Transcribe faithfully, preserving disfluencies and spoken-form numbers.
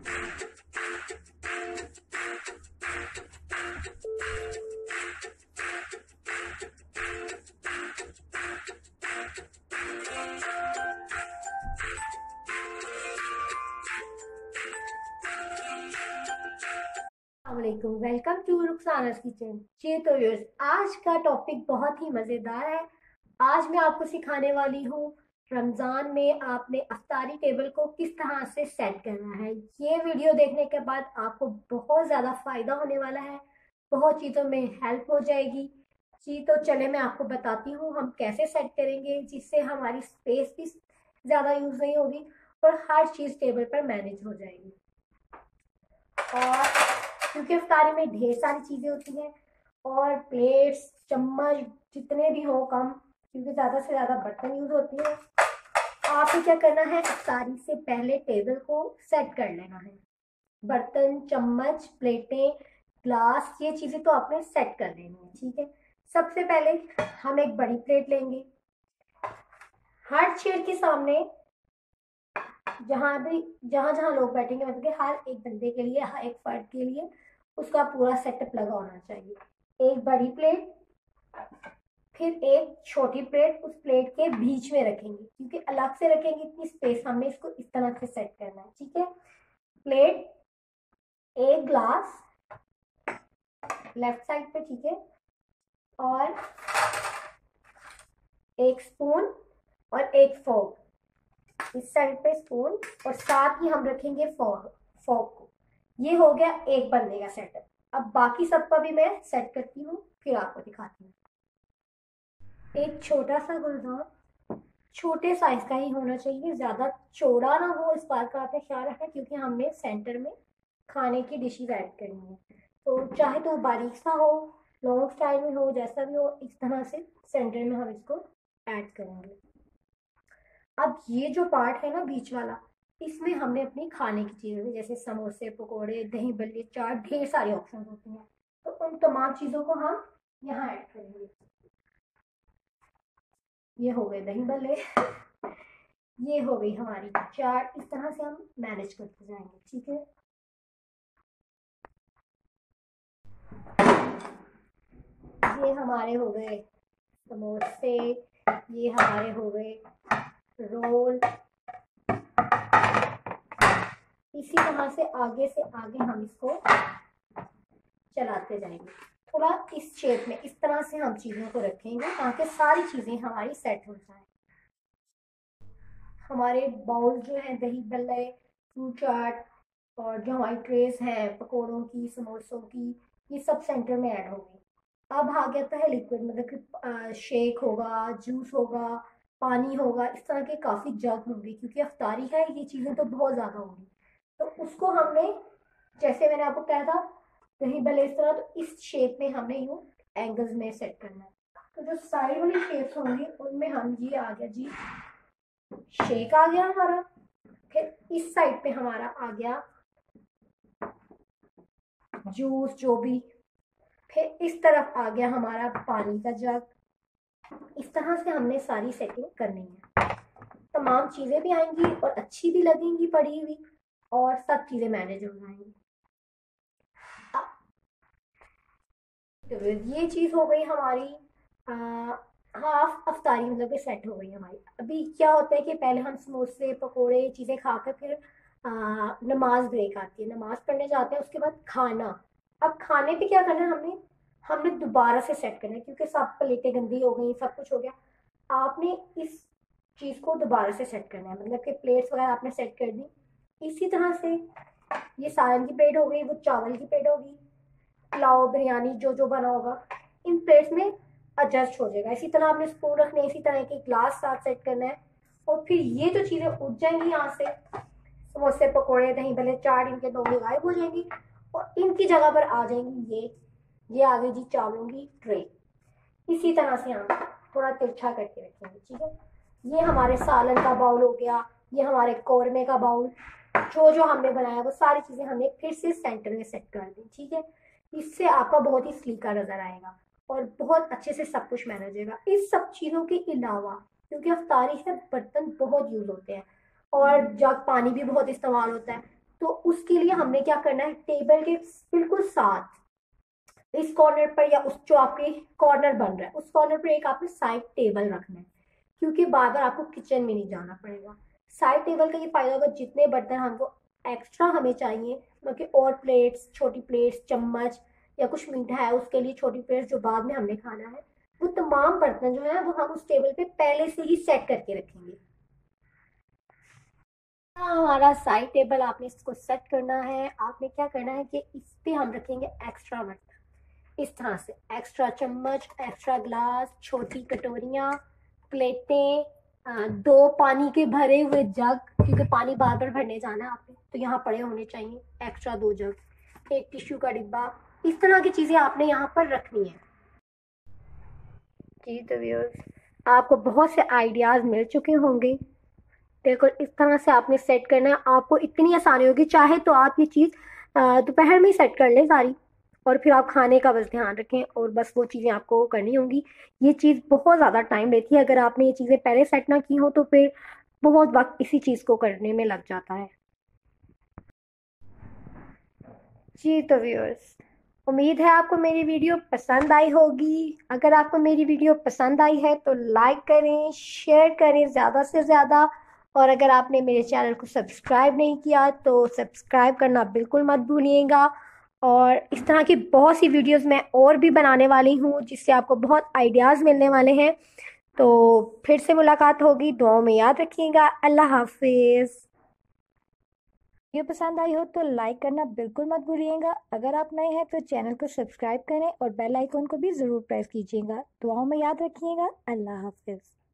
वालेकुम, welcome to Rukhsana's kitchen. जी तो व्यूअर्स, आज का टॉपिक बहुत ही मज़ेदार है। आज मैं आपको सिखाने वाली हूँ रमज़ान में आपने अफ्तारी टेबल को किस तरह से सेट करना है। ये वीडियो देखने के बाद आपको बहुत ज़्यादा फ़ायदा होने वाला है, बहुत चीज़ों में हेल्प हो जाएगी। जी तो चले मैं आपको बताती हूँ हम कैसे सेट करेंगे, जिससे हमारी स्पेस भी ज़्यादा यूज़ नहीं होगी और हर चीज़ टेबल पर मैनेज हो जाएगी। और क्योंकि इफ्तारी में ढेर सारी चीज़ें होती हैं और प्लेट्स चम्मच जितने भी हो कम, क्योंकि ज़्यादा से ज़्यादा बर्तन यूज़ होती है। आपको क्या करना है, इफ्तारी से पहले टेबल को सेट कर लेना है। बर्तन चम्मच प्लेटें ग्लास ये चीज़ें तो आपने सेट कर लेनी है, ठीक है। सबसे पहले हम एक बड़ी प्लेट लेंगे। हर चेयर के सामने जहाँ भी जहाँ जहाँ लोग बैठेंगे, मतलब कि हर एक बंदे के लिए, हर एक फर्द के लिए उसका पूरा सेटअप लगा होना चाहिए। एक बड़ी प्लेट, फिर एक छोटी प्लेट उस प्लेट के बीच में रखेंगे, क्योंकि अलग से रखेंगे इतनी स्पेस, हमने इसको इस तरह से सेट करना है, ठीक है। प्लेट, एक ग्लास लेफ्ट साइड पे, ठीक है, और एक स्पून और एक फोर्क इस साइड पे स्पून, और साथ ही हम रखेंगे फोर्क फोर्क को। ये हो गया एक बंदे का सेटअप। अब बाकी सबका भी मैं सेट करती हूँ, फिर आपको दिखाती हूँ। एक छोटा सा गुलदान छोटे साइज का ही होना चाहिए, ज्यादा चौड़ा ना हो, इस बात का आपने ख्याल रखना, क्योंकि हमने सेंटर में खाने की डिशेज ऐड करनी है। तो चाहे तो बारीक सा हो, लॉन्ग स्टाइल में हो, जैसा भी हो, इस तरह से सेंटर में हम इसको ऐड करेंगे। अब ये जो पार्ट है ना बीच वाला, इसमें हमने अपनी खाने की चीज़ें जैसे समोसे पकोड़े दही बल्ले चाट ढेर सारे ऑप्शन होते हैं, तो उन तमाम चीज़ों को हम यहाँ ऐड करेंगे। ये हो गए दही बल्ले, ये हो गई हमारी चाट। इस तरह से हम मैनेज करते जाएंगे, ठीक है। ये हमारे हो गए समोसे, ये हमारे हो गए रोल। इसी तरह से आगे से आगे हम इसको चलाते जाएंगे। थोड़ा इस शेप में इस तरह से हम चीज़ों को रखेंगे ताकि सारी चीज़ें हमारी सेट हो जाए। हमारे बाउल जो है दही बल्ले फ्रूट चाट और जो हमारी ट्रेस हैं पकोड़ों की समोसों की, ये सब सेंटर में ऐड हो गई। अब आ गया है लिक्विड, मतलब कि शेक होगा, जूस होगा, पानी होगा, इस तरह के काफ़ी जग होंगे, क्योंकि अफ्तारी है, ये चीज़ें तो बहुत ज़्यादा होंगी। तो उसको हमने, जैसे मैंने आपको कहा था दही भले इस तरह, तो इस शेप में हमने यूँ एंगल्स में सेट करना है। तो जो साइड वाली शेप्स होंगी उनमें हम, ये आ गया जी शेक आ गया हमारा, फिर इस साइड पे हमारा आ गया जूस जो भी, फिर इस तरफ आ गया हमारा पानी का जग। इस तरह से हमने सारी सेटिंग करनी है। तमाम चीज़ें भी आएंगी और अच्छी भी लगेंगी पड़ी हुई, और सब चीज़ें मैनेज हो जाएंगी। तो ये चीज़ हो गई हमारी हाफ अफ्तारी, मतलब कि सेट हो गई हमारी। अभी क्या होता है कि पहले हम समोसे पकोड़े चीज़ें खाकर फिर आ, नमाज ब्रेक आती है, नमाज पढ़ने जाते हैं, उसके बाद खाना। अब खाने पे क्या करना है, हमने हमने दोबारा से सेट करना है, क्योंकि सब प्लेटें गंदी हो गई, सब कुछ हो गया। आपने इस चीज़ को दोबारा से सेट करना है, मतलब कि प्लेट्स वगैरह आपने सेट कर दी। इसी तरह से ये सालन की प्लेट हो गई, वो चावल की प्लेट होगी, पुलाव बिरयानी जो जो बना होगा इन प्लेट्स में एडजस्ट हो जाएगा। इसी तरह आपने स्पून रखने, इसी तरह के ग्लास साथ सेट करना है। और फिर ये जो चीज़ें उठ जाएंगी यहाँ से, समोसे पकोड़े दही भले चाट, इनके दोगे गायब हो जाएंगी और इनकी जगह पर आ जाएंगी ये ये आ गई जी चावलों की ट्रे। इसी तरह से हम थोड़ा तिरछा करके रखेंगे, ठीक है। ये हमारे सालन का बाउल हो गया, ये हमारे कौरमे का बाउल, जो जो हमने बनाया वो सारी चीज़ें हमने फिर से सेंटर में सेट कर दी, ठीक है। इससे आपका बहुत ही स्लीका नजर आएगा और बहुत अच्छे से सब कुछ मैनेज हो जाएगा। इस सब चीज़ों के अलावा, क्योंकि अफ्तारी से बर्तन बहुत यूज़ होते हैं और जग पानी भी बहुत इस्तेमाल होता है, तो उसके लिए हमने क्या करना है, टेबल के बिल्कुल साथ इस कॉर्नर पर या उस जो आपके कॉर्नर बन रहा है उस कॉर्नर पर एक आपने साइड टेबल रखना है, क्योंकि बार बार आपको किचन में नहीं जाना पड़ेगा। साइड टेबल का ये फायदा होगा, जितने बर्तन हमको एक्स्ट्रा हमें चाहिए, मतलब कि और प्लेट्स, छोटी प्लेट्स, चम्मच या कुछ मीठा है उसके लिए छोटी प्लेट्स जो बाद में हमने खाना है, वो तमाम बर्तन जो है वो हम उस टेबल पे पहले से ही सेट करके रखेंगे। हाँ, हमारा साइड टेबल आपने इसको सेट करना है। आपने क्या करना है कि इस पे हम रखेंगे एक्स्ट्रा बर्तन, इस तरह से एक्स्ट्रा चम्मच, एक्स्ट्रा ग्लास, छोटी कटोरियाँ, प्लेटें, अ, दो पानी के भरे हुए जग, क्योंकि पानी बार बार भरने जाना है आपने, तो यहाँ पड़े होने चाहिए एक्स्ट्रा दो जग, एक टिश्यू का डिब्बा। इस तरह की चीज़ें आपने यहाँ पर रखनी है। जी तो व्यूअर्स, आपको बहुत से आइडियाज़ मिल चुके होंगे। बिल्कुल इस तरह से आपने सेट करना है, आपको इतनी आसानी होगी। चाहे तो आप ये चीज़ दोपहर में ही सेट कर लें सारी, और फिर आप खाने का बस ध्यान रखें और बस वो चीज़ें आपको करनी होंगी। ये चीज़ बहुत ज़्यादा टाइम लेती है, अगर आपने ये चीज़ें पहले सेट ना की हो तो फिर बहुत वक्त इसी चीज़ को करने में लग जाता है। जी तो व्यूअर्स, उम्मीद है आपको मेरी वीडियो पसंद आई होगी। अगर आपको मेरी वीडियो पसंद आई है तो लाइक करें, शेयर करें ज़्यादा से ज़्यादा, और अगर आपने मेरे चैनल को सब्सक्राइब नहीं किया तो सब्सक्राइब करना बिल्कुल मत भूलिएगा। और इस तरह की बहुत सी वीडियोस मैं और भी बनाने वाली हूँ, जिससे आपको बहुत आइडियाज़ मिलने वाले हैं। तो फिर से मुलाकात होगी, दुआओं में याद रखिएगा। अल्लाह हाफिज़। वीडियो पसंद आई हो तो लाइक करना बिल्कुल मत भूलिएगा। अगर आप नए हैं तो चैनल को सब्सक्राइब करें और बेल आइकन को भी ज़रूर प्रेस कीजिएगा। दुआओं में याद रखिएगा। अल्लाह हाफिज़।